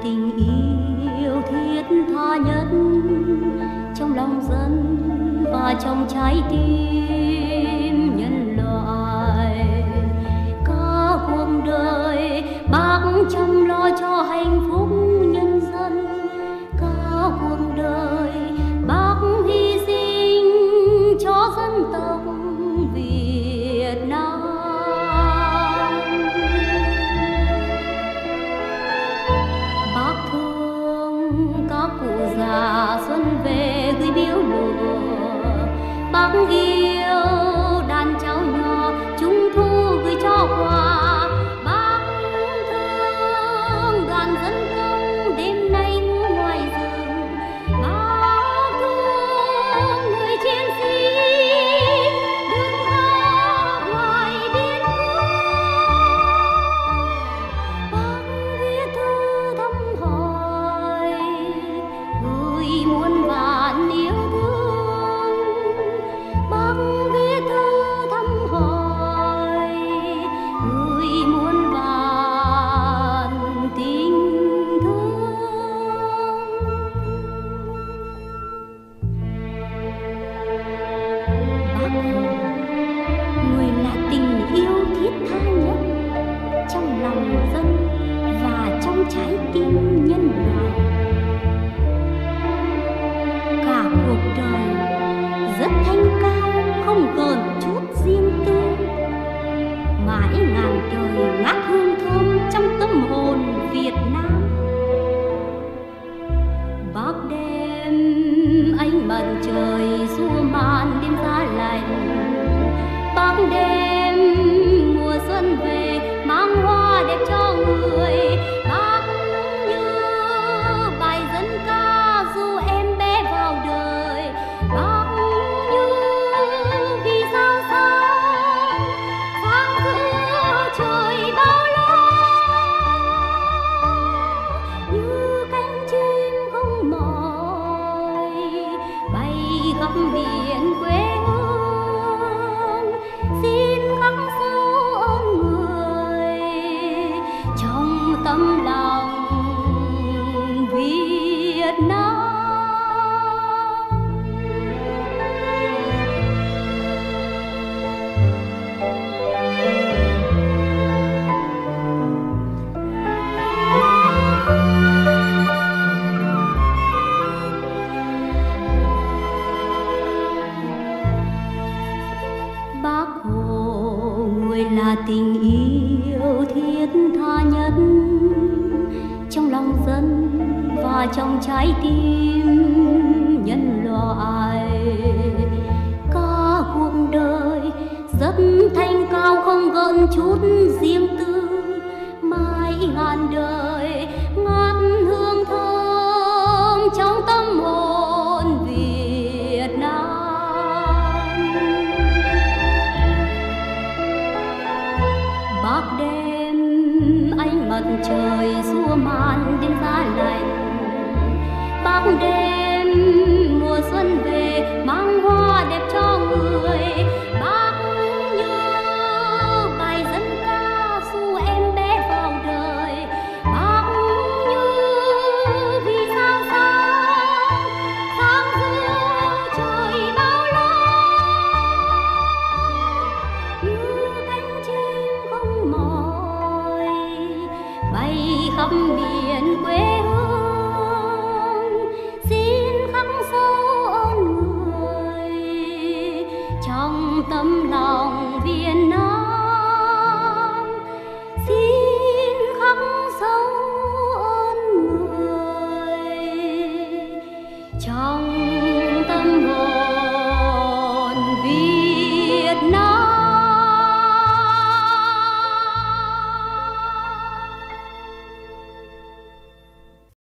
tình yêu thiết tha nhất trong lòng dân và trong trái tim nhân loại. Cả cuộc đời bác chăm lo cho hạnh phúc nhân dân, cả cuộc đời bác hy sinh cho dân tộc Việt Nam. Bác thương các cụ già xuân về gửi biếu lụa, bác yêu đàn cháu nhỏ trung thu gửi cho quà. Bác thương đoàn dân công đêm nay ngủ ngoài rừng, bác thương người chiến sĩ đứng gác ngoài biên cương. Bác viết thư thăm hỏi gửi muôn vạn yêu thương. Bác viết thư thăm hỏi gửi muôn vạn tình thương. Bác Hồ, người là tình yêu thiết tha nhất trong lòng dân và trong trái tim nhân loại. Cả cuộc đời rất thanh cao, không gờn chút riêng tư, mãi ngàn đời ngát hương thơm trong tâm hồn Việt Nam. Bác đem ánh mặt trời xua màn đêm giá lạnh, bác đem mùa xuân về mang hoa đẹp cho người. Bác như bài dân ca dù em bé vào đời, bác như vì sao sáng sáng giữa trời bao la, như cánh chim không mỏi bay khắp miền quê hương. Xin khắc sâu ơn người trong tâm lòng Việt Nam. Bác Hồ, người là tình yêu thiết tha nhất trong lòng dân và trong trái tim nhân loại. Cả cuộc đời rất thanh cao, không gợn chút riêng tư, mãi ngàn đời ngát hương thơm trong tâm hồn Việt Nam. Bác đem ánh mặt trời xua màn đêm giá lạnh, bác đem mùa xuân về mang hoa đẹp cho người. Bác như bài dân ca dù em bé vào đời, bác như vì sao sáng sáng giữa trời bao la, như cánh chim không mỏi bay khắp miền quê hương. Xin khắc sâu ơn người trong tâm lòng Việt Nam. Xin khắc sâu ơn người trong